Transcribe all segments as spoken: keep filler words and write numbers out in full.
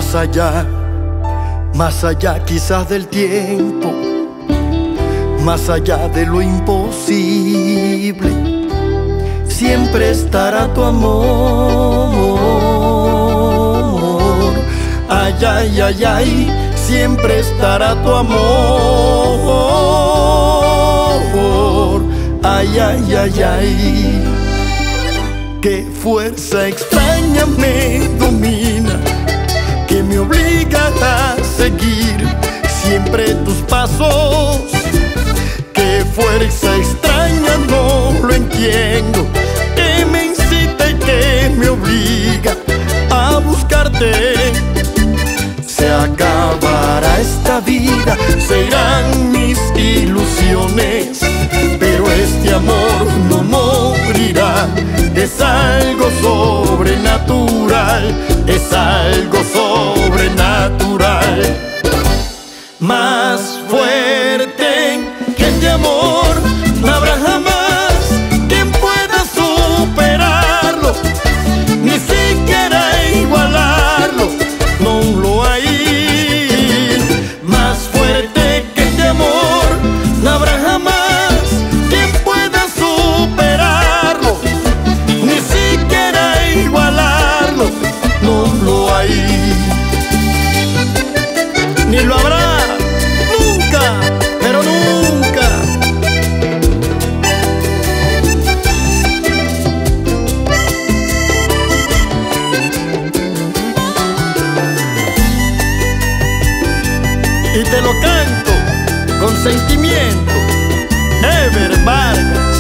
Más allá, más allá quizás del tiempo, más allá de lo imposible, siempre estará tu amor. Ay, ay, ay, ay, siempre estará tu amor. Ay, ay, ay, ay. Qué fuerza extraña me domina, que me obliga a seguir siempre tus pasos. Qué fuerza extraña, no lo entiendo, que me incita y que me obliga a buscarte. Se acabará esta vida, se irán mis ilusiones, pero este amor no morirá. Es algo sobrenatural, es algo sobrenatural. Más fuerte que este amor no habrá jamás quien pueda superarlo, ni siquiera igualarlo, no lo hay. Más fuerte que este amor no habrá jamás quien pueda superarlo, ni siquiera igualarlo, no lo hay. Ni lo habrá nunca, pero nunca. Y te lo canto con sentimiento, Ever Vargas.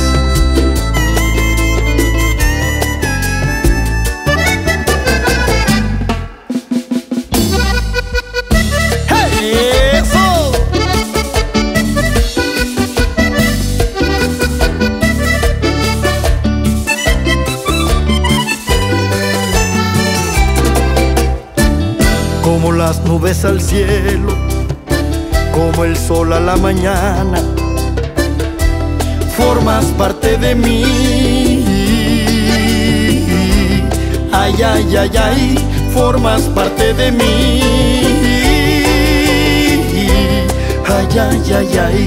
Como las nubes al cielo, como el sol a la mañana, formas parte de mí. Ay, ay, ay, ay, formas parte de mí. Ay, ay, ay, ay.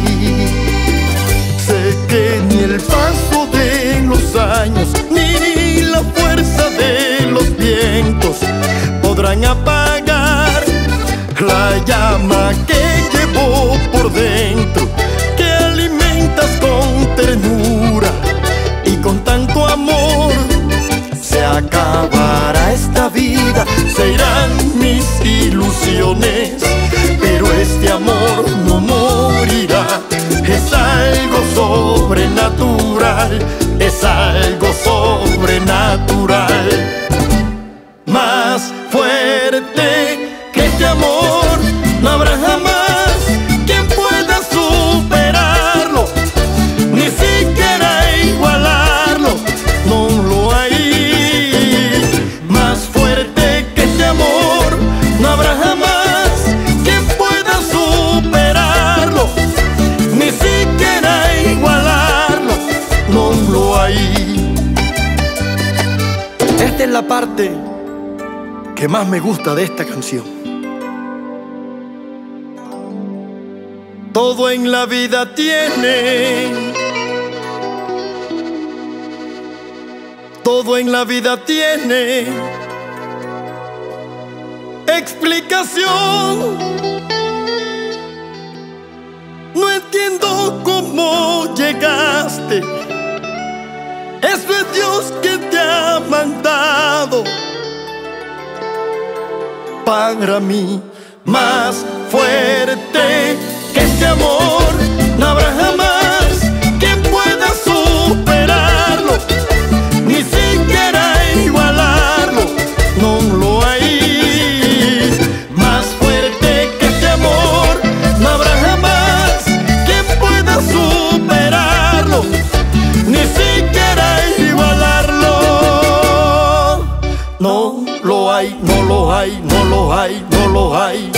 Sé que ni el paso de los años, ni la fuerza de los vientos podrán apagar la llama que llevo por dentro, que alimentas con ternura y con tanto amor. Se acabará esta vida, se irán mis ilusiones, pero este amor no morirá. Es algo sobrenatural, es algo sobrenatural. Más fuerte que este amor no habrá jamás quien pueda superarlo, ni siquiera igualarlo, no lo hay. Más fuerte que este amor no habrá jamás quien pueda superarlo, ni siquiera igualarlo, no lo hay. Esta es la parte que más me gusta de esta canción. Todo en la vida tiene, todo en la vida tiene explicación. No entiendo cómo llegaste, eso es Dios quien te ha mandado para mí. Más fuerte que este amor no habrá jamás quien pueda superarlo, ni siquiera igualarlo, no lo hay. Más fuerte que este amor no habrá jamás quien pueda superarlo, ni siquiera igualarlo, no lo hay, no lo hay, no lo hay, no lo hay.